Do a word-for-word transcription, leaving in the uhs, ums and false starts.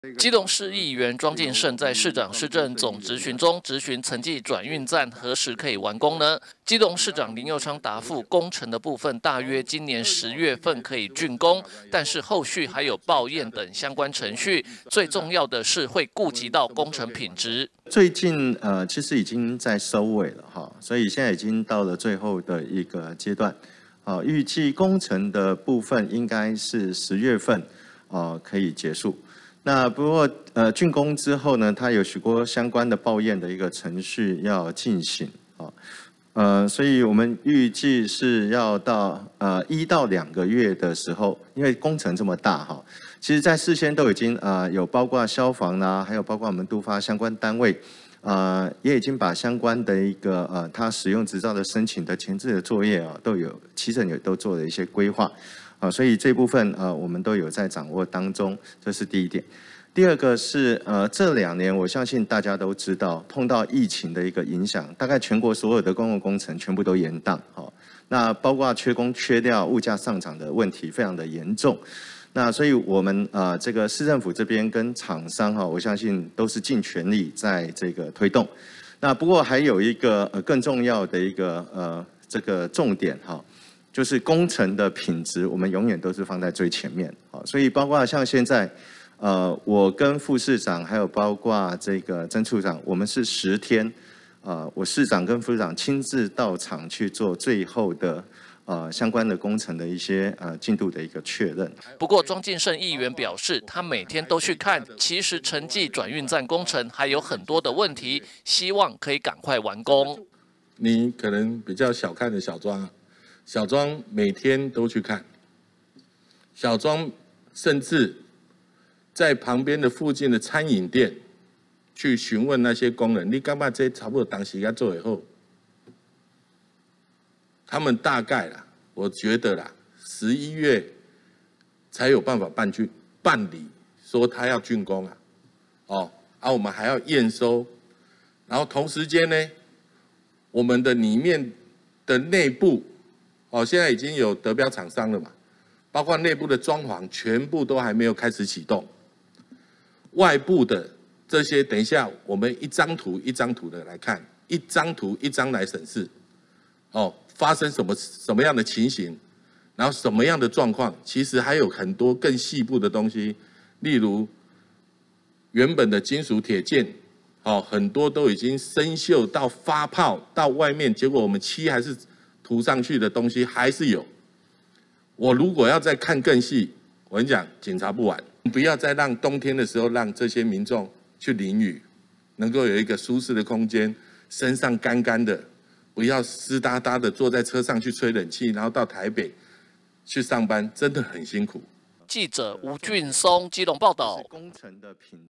基隆市议员庄敬胜在市长施政总质询中质询曾记转运站何时可以完工呢？基隆市长林右昌答复，工程的部分大约今年十月份可以竣工，但是后续还有报验等相关程序，最重要的是会顾及到工程品质。 最近呃，其实已经在收尾了哈，所以现在已经到了最后的一个阶段。啊，预计工程的部分应该是十月份啊可以结束。那不过呃竣工之后呢，它有许多相关的报验的一个程序要进行啊，呃，所以我们预计是要到呃一到两个月的时候，因为工程这么大哈，其实在事先都已经呃有包括消防啦，还有包括我们都发相关单位。呃，也已经把相关的一个呃，它使用执照的申请的前置的作业啊，都有其实也都做了一些规划，啊，所以这部分呃，我们都有在掌握当中，这是第一点。第二个是呃，这两年我相信大家都知道，碰到疫情的一个影响，大概全国所有的公共工程全部都延宕，好，那包括缺工缺料、物价上涨的问题非常的严重。那所以，我们呃这个市政府这边跟厂商哈，我相信都是尽全力在这个推动。那不过还有一个呃更重要的一个呃这个重点哈，就是工程的品质，我们永远都是放在最前面啊。所以包括像现在，呃我跟副市长还有包括这个曾处长，我们是十天，呃我市长跟副市长亲自到场去做最后的。呃，相关的工程的一些呃进度的一个确认。 不过，庄敬胜议员表示，他每天都去看，其实城际转运站工程还有很多的问题，希望可以赶快完工。 你可能比较小看的小庄，小庄每天都去看，小庄甚至在旁边的附近的餐饮店去询问那些工人，你干嘛这差不多当时要做以后？他们大概啦，我觉得啦，十一月才有办法办竣办理，说他要竣工啊，哦，啊，我们还要验收，然后同时间呢，我们的里面的内部，哦，现在已经有得标厂商了嘛，包括内部的装潢全部都还没有开始启动，外部的这些，等一下我们一张图一张图的来看，一张图一张来审视，哦。发生什么什么样的情形，然后什么样的状况，其实还有很多更细部的东西，例如原本的金属铁件，哦，很多都已经生锈到发泡到外面，结果我们漆还是涂上去的东西还是有。我如果要再看更细，我跟你讲，检查不完。不要再让冬天的时候让这些民众去淋雨，能够有一个舒适的空间，身上干干的。不要湿哒哒的坐在车上去吹冷气，然后到台北去上班，真的很辛苦。 记者吴俊松基隆报道。 工程的品